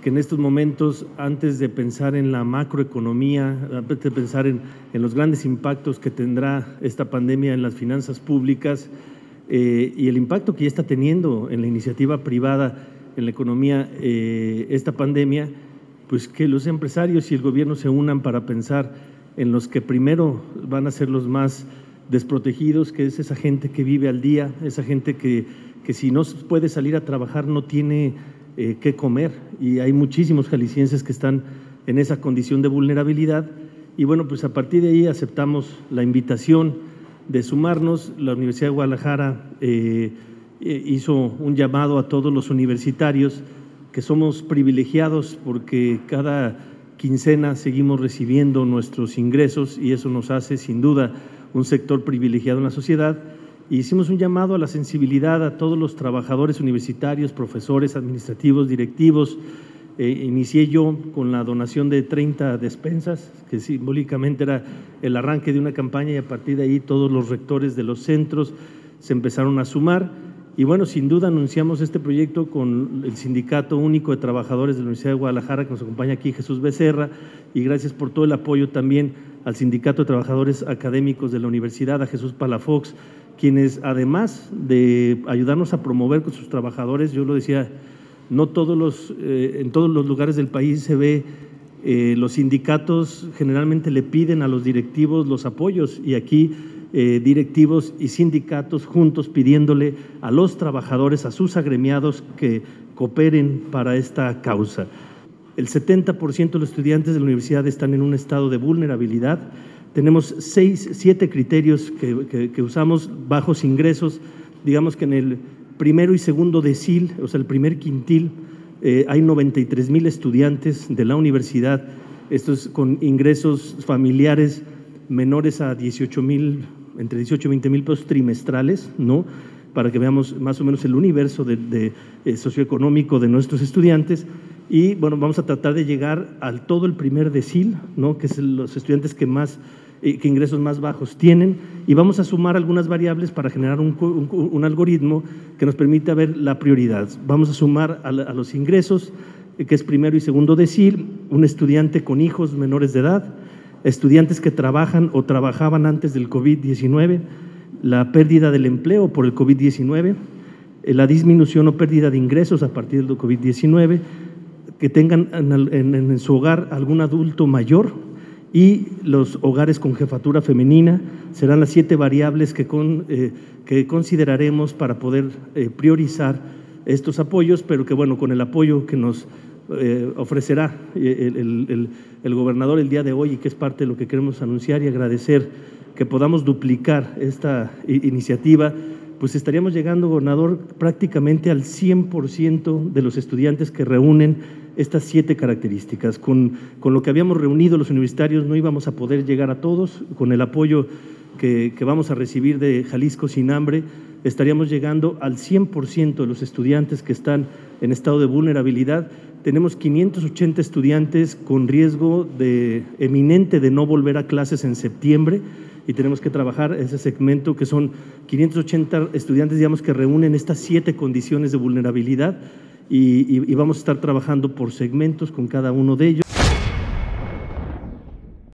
que en estos momentos, antes de pensar en la macroeconomía, antes de pensar en los grandes impactos que tendrá esta pandemia en las finanzas públicas y el impacto que ya está teniendo en la iniciativa privada, en la economía, esta pandemia, pues que los empresarios y el gobierno se unan para pensar en los que primero van a ser los más desprotegidos, que es esa gente que vive al día, esa gente que si no puede salir a trabajar no tiene qué comer, y hay muchísimos jaliscienses que están en esa condición de vulnerabilidad. Y bueno, pues a partir de ahí aceptamos la invitación de sumarnos. La Universidad de Guadalajara hizo un llamado a todos los universitarios que somos privilegiados porque cada quincena seguimos recibiendo nuestros ingresos y eso nos hace sin duda un sector privilegiado en la sociedad. Y hicimos un llamado a la sensibilidad a todos los trabajadores universitarios, profesores, administrativos, directivos. Inicié yo con la donación de 30 despensas, que simbólicamente era el arranque de una campaña, y a partir de ahí todos los rectores de los centros se empezaron a sumar. Y bueno, sin duda anunciamos este proyecto con el Sindicato Único de Trabajadores de la Universidad de Guadalajara, que nos acompaña aquí Jesús Becerra, y gracias por todo el apoyo también al Sindicato de Trabajadores Académicos de la Universidad, a Jesús Palafox, quienes además de ayudarnos a promover con sus trabajadores, yo lo decía, no todos en todos los lugares del país se ve, los sindicatos generalmente le piden a los directivos los apoyos, y aquí directivos y sindicatos juntos pidiéndole a los trabajadores, a sus agremiados, que cooperen para esta causa. El 70% de los estudiantes de la universidad están en un estado de vulnerabilidad. Tenemos 7 criterios que usamos: bajos ingresos, digamos que en el primero y segundo decil, o sea, el primer quintil, hay 93,000 estudiantes de la universidad, estos con ingresos familiares menores a 18,000, entre 18 y 20,000 pesos trimestrales, ¿no? Para que veamos más o menos el universo socioeconómico de nuestros estudiantes. Y bueno, vamos a tratar de llegar al todo el primer decil, ¿no? Que es los estudiantes que ingresos más bajos tienen, y vamos a sumar algunas variables para generar un algoritmo que nos permita ver la prioridad. Vamos a sumar a los ingresos, que es primero y segundo decil, un estudiante con hijos menores de edad, estudiantes que trabajan o trabajaban antes del COVID-19, la pérdida del empleo por el COVID-19, la disminución o pérdida de ingresos a partir del COVID-19, que tengan en su hogar algún adulto mayor, y los hogares con jefatura femenina. Serán las 7 variables que consideraremos para poder priorizar estos apoyos, pero que bueno, con el apoyo que nos ofrecerá el gobernador el día de hoy, y que es parte de lo que queremos anunciar y agradecer que podamos duplicar esta iniciativa, pues estaríamos llegando, gobernador, prácticamente al 100% de los estudiantes que reúnen estas 7 características. Con lo que habíamos reunido los universitarios no íbamos a poder llegar a todos. Con el apoyo que vamos a recibir de Jalisco Sin Hambre, estaríamos llegando al 100% de los estudiantes que están en estado de vulnerabilidad. Tenemos 580 estudiantes con riesgo eminente de no volver a clases en septiembre, y tenemos que trabajar ese segmento, que son 580 estudiantes, digamos, que reúnen estas 7 condiciones de vulnerabilidad, y vamos a estar trabajando por segmentos con cada uno de ellos.